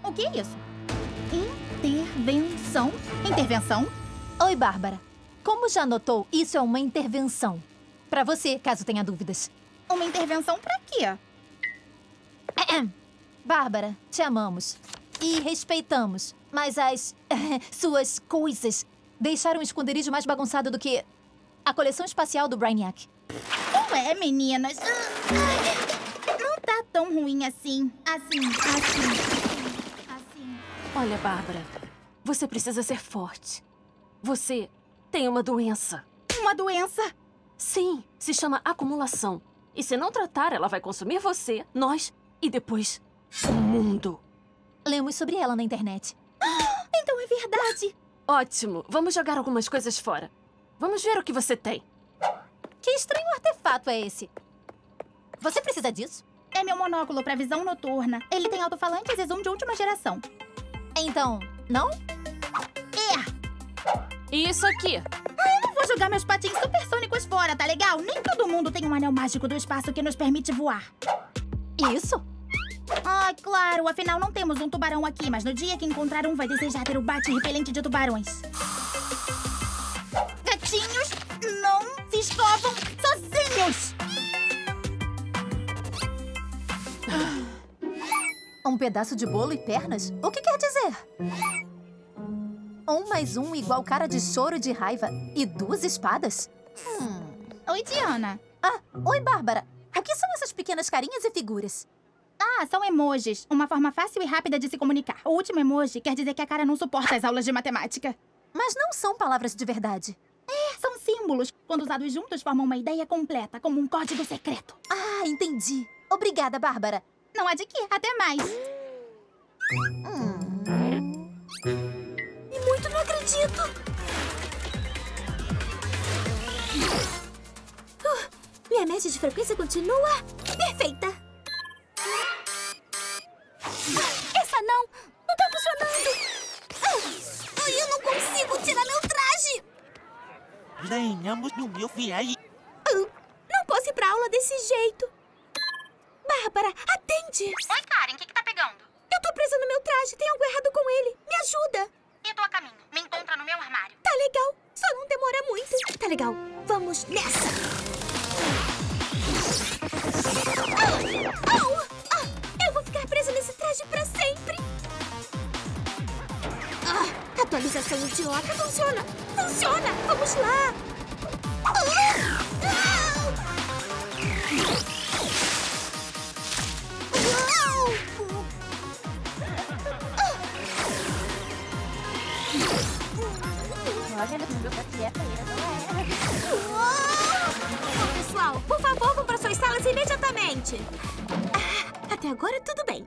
O que é isso? Intervenção? Intervenção? Oi, Bárbara. Como já notou, isso é uma intervenção. Pra você, caso tenha dúvidas. Uma intervenção pra quê? Bárbara, te amamos. E respeitamos. Mas as suas coisas deixaram o esconderijo mais bagunçado do que a coleção espacial do Brainiac. Ué, meninas. Não tá tão ruim assim. Assim. Olha, Bárbara, você precisa ser forte. Você tem uma doença. Uma doença? Sim, se chama acumulação. E se não tratar, ela vai consumir você, nós e depois o mundo. Lemos sobre ela na internet. Então é verdade. Ótimo, vamos jogar algumas coisas fora. Vamos ver o que você tem. Que estranho artefato é esse? Você precisa disso? É meu monóculo pra visão noturna. Ele tem alto-falantes e zoom de última geração. Então, não? E isso aqui? Eu não vou jogar meus patins supersônicos fora, tá legal? Nem todo mundo tem um anel mágico do espaço que nos permite voar. Isso? Ah, claro. Afinal, não temos um tubarão aqui, mas no dia que encontrar um, vai desejar ter o bate-repelente de tubarões. Gatinhos, não se escovam sozinhos! Um pedaço de bolo e pernas? O que quer dizer? 1 mais 1 igual cara de choro de raiva e 2 espadas? Oi, Diana. Ah, oi, Bárbara. O que são essas pequenas carinhas e figuras? Ah, são emojis. Uma forma fácil e rápida de se comunicar. O último emoji quer dizer que a cara não suporta as aulas de matemática. Mas não são palavras de verdade. São símbolos. Quando usados juntos, formam uma ideia completa, como um código secreto. Ah, entendi. Obrigada, Bárbara. Não há de quê. Até mais. E muito não acredito. Minha média de frequência continua perfeita. Essa não tá funcionando. Eu não consigo tirar meu traje. Ganhamos no meu viagem. Não posso ir pra aula desse jeito. Bárbara, atende. Oi, Karen. O que tá pegando? Eu tô presa no meu traje. Tem algo errado com ele. Me ajuda. Eu tô a caminho. Me encontra no meu armário. Tá legal. Só não demora muito. Tá legal. Vamos nessa. Eu vou ficar presa nesse traje pra sempre. Atualização idiota. Funciona. Funciona. Vamos lá. Pessoal, por favor, vão para suas salas imediatamente. Até agora, tudo bem.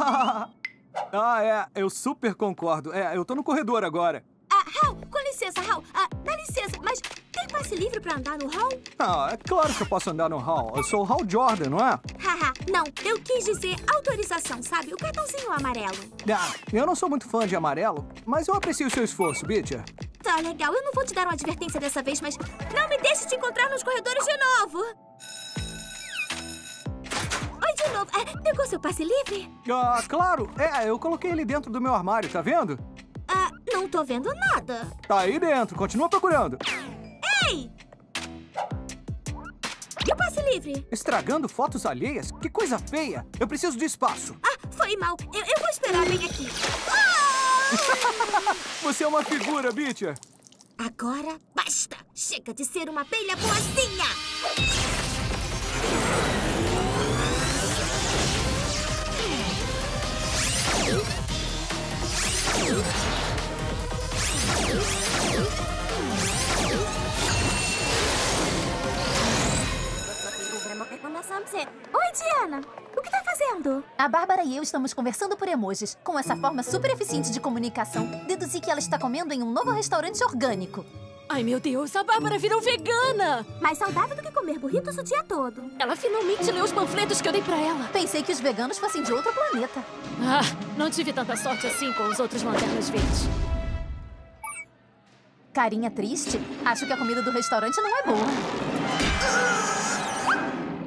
Eu super concordo. Eu tô no corredor agora. Hal, com licença, Hal. Dá licença, mas tem passe livre pra andar no hall? É claro que eu posso andar no hall. Eu sou o Hal Jordan, não é? Haha, não. Eu quis dizer autorização, sabe? O cartãozinho amarelo. Eu não sou muito fã de amarelo, mas eu aprecio o seu esforço, Beecher. Tá legal, eu não vou te dar uma advertência dessa vez, mas não me deixe te encontrar nos corredores de novo. Oi, de novo. Pegou seu passe livre? Claro. Eu coloquei ele dentro do meu armário, tá vendo? Não tô vendo nada. Tá aí dentro, continua procurando. Ei! E o passe livre? Estragando fotos alheias? Que coisa feia. Eu preciso de espaço. Foi mal. Eu vou esperar bem aqui. Você é uma figura, Beecher. Agora basta. Chega de ser uma abelha boazinha. Oi, Diana. O que tá fazendo? A Bárbara e eu estamos conversando por emojis. Com essa forma super eficiente de comunicação, deduzi que ela está comendo em um novo restaurante orgânico. Ai, meu Deus, a Bárbara virou vegana! Mais saudável do que comer burritos o dia todo. Ela finalmente leu os panfletos que eu dei pra ela. Pensei que os veganos fossem de outro planeta. Não tive tanta sorte assim com os outros lanternas verdes. Carinha triste? Acho que a comida do restaurante não é boa.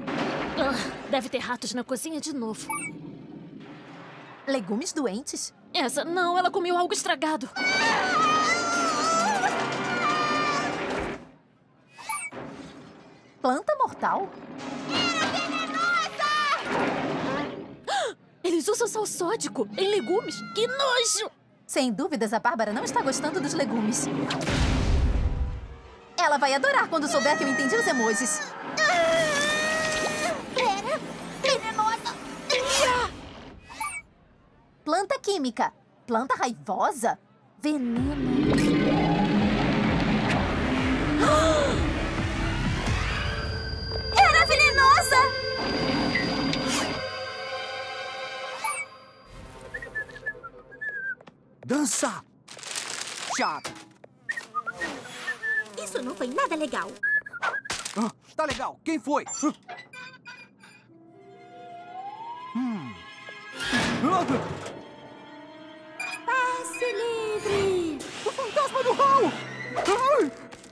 Deve ter ratos na cozinha de novo. Legumes doentes? Essa não, ela comeu algo estragado. Planta mortal? Eles usam sal sódico em legumes. Que nojo! Sem dúvidas, a Bárbara não está gostando dos legumes. Ela vai adorar quando souber que eu entendi os emojis. Pera, venenosa. Planta química. Planta raivosa? Veneno. Era venenosa! Dança! Chato. Isso não foi nada legal. Ah, tá legal. Quem foi? Passe livre! O fantasma do Hal! Ai!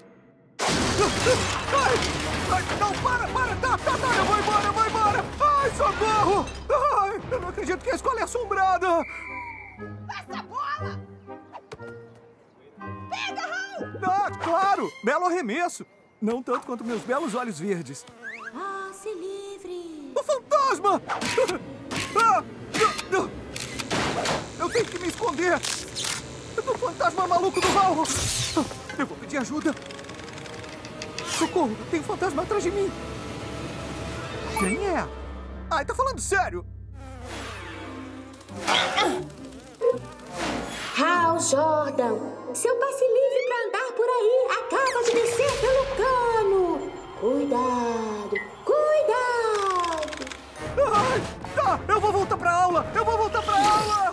Ai! Ai! Não, para! Tá! Eu vou embora! Ai, socorro! Ai, eu não acredito que a escola é assombrada! Passa a bola! Pega, Hal! Ah, claro! Belo arremesso! Não tanto quanto meus belos olhos verdes. Passe livre! O fantasma! Ah! Eu tenho que me esconder do fantasma maluco do Hal! Eu vou pedir ajuda! Socorro! Tem um fantasma atrás de mim! Quem é? Ai, tá falando sério! Hal Jordan, seu passe livre pra andar por aí acaba de descer pelo cano. Cuidado! Ai, tá! Eu vou voltar pra aula!